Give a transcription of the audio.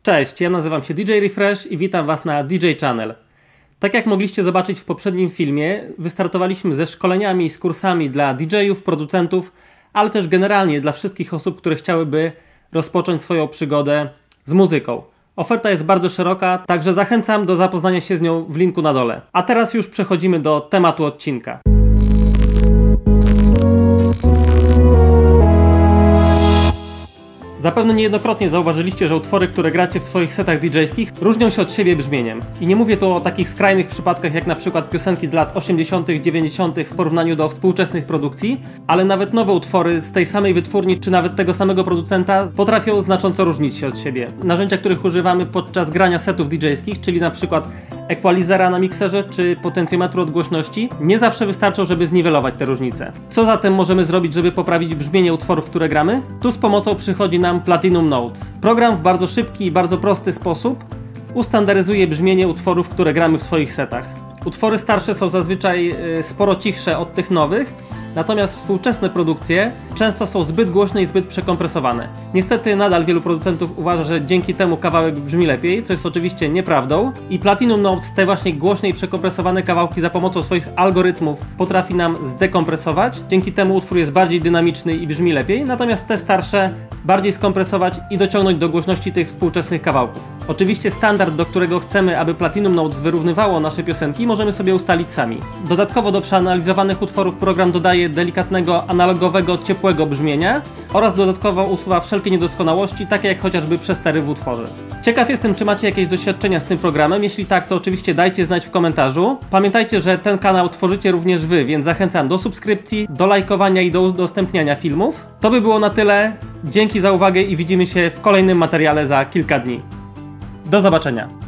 Cześć, ja nazywam się DJ Refresh i witam Was na DJ Channel. Tak jak mogliście zobaczyć w poprzednim filmie, wystartowaliśmy ze szkoleniami i z kursami dla DJ-ów, producentów, ale też generalnie dla wszystkich osób, które chciałyby rozpocząć swoją przygodę z muzyką. Oferta jest bardzo szeroka, także zachęcam do zapoznania się z nią w linku na dole. A teraz już przechodzimy do tematu odcinka. Zapewne niejednokrotnie zauważyliście, że utwory, które gracie w swoich setach DJ-skich, różnią się od siebie brzmieniem. I nie mówię tu o takich skrajnych przypadkach jak na przykład piosenki z lat 80., 90. w porównaniu do współczesnych produkcji, ale nawet nowe utwory z tej samej wytwórni czy nawet tego samego producenta potrafią znacząco różnić się od siebie. Narzędzia, których używamy podczas grania setów DJ-skich, czyli na przykład equalizera na mikserze czy potencjometru odgłośności, nie zawsze wystarczą, żeby zniwelować te różnice. Co zatem możemy zrobić, żeby poprawić brzmienie utworów, które gramy? Tu z pomocą przychodzi nam Platinum Notes. Program w bardzo szybki i bardzo prosty sposób ustandaryzuje brzmienie utworów, które gramy w swoich setach. Utwory starsze są zazwyczaj sporo cichsze od tych nowych, natomiast współczesne produkcje często są zbyt głośne i zbyt przekompresowane. Niestety nadal wielu producentów uważa, że dzięki temu kawałek brzmi lepiej, co jest oczywiście nieprawdą. I Platinum Notes te właśnie głośne i przekompresowane kawałki za pomocą swoich algorytmów potrafi nam zdekompresować. Dzięki temu utwór jest bardziej dynamiczny i brzmi lepiej, natomiast te starsze bardziej skompresować i dociągnąć do głośności tych współczesnych kawałków. Oczywiście standard, do którego chcemy, aby Platinum Notes wyrównywało nasze piosenki, możemy sobie ustalić sami. Dodatkowo do przeanalizowanych utworów program dodaje delikatnego, analogowego, ciepłego brzmienia oraz dodatkowo usuwa wszelkie niedoskonałości, takie jak chociażby przestery w utworze. Ciekaw jestem, czy macie jakieś doświadczenia z tym programem. Jeśli tak, to oczywiście dajcie znać w komentarzu. Pamiętajcie, że ten kanał tworzycie również Wy, więc zachęcam do subskrypcji, do lajkowania i do udostępniania filmów. To by było na tyle. Dzięki za uwagę i widzimy się w kolejnym materiale za kilka dni. Do zobaczenia.